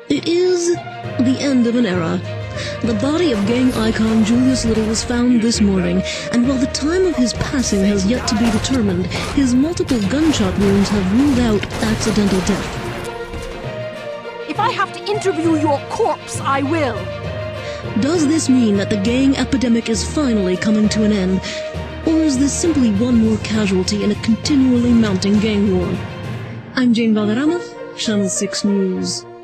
It is the end of an era. The body of gang icon Julius Little was found this morning, and while the time of his passing has yet to be determined, his multiple gunshot wounds have ruled out accidental death. If I have to interview your corpse, I will. Does this mean that the gang epidemic is finally coming to an end? Or is this simply one more casualty in a continually mounting gang war? I'm Jane Valderrama, Channel 6 News.